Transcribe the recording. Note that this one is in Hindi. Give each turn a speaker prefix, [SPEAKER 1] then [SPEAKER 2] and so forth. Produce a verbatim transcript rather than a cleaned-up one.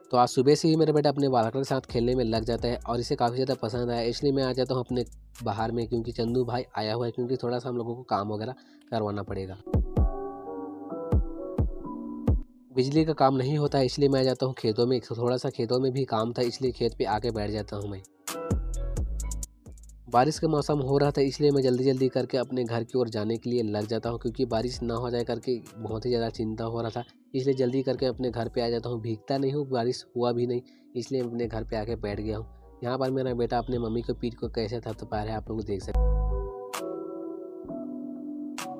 [SPEAKER 1] तो आज सुबह से ही मेरा बेटा अपने बालकों के साथ खेलने में लग जाता है और इसे काफ़ी ज़्यादा पसंद आया, इसलिए मैं आ जाता हूँ अपने बाहर में, क्योंकि चंदू भाई आया हुआ है, क्योंकि थोड़ा-सा हम लोगों को काम वगैरह करवाना पड़ेगा। बिजली का काम नहीं होता है, इसलिए मैं आ जाता हूँ खेतों में, थोड़ा-सा खेतों में भी काम था, इसलिए खेत पे आके बैठ जाता हूँ मैं। बारिश का मौसम हो रहा था, इसलिए मैं जल्दी-जल्दी करके अपने घर की ओर जाने के लिए लग जाता हूँ, क्योंकि बारिश ना हो जाए करके बहुत ही ज़्यादा चिंता हो रहा था। इसलिए जल्दी करके अपने घर पे आ जाता हूँ, भीगता नहीं हूँ, बारिश हुआ भी नहीं, इसलिए अपने घर पे आके बैठ गया हूँ। यहाँ पर मेरा बेटा अपने मम्मी के पीठ को कैसे थपथपा रहा है, आप लोग देख सकते हैं।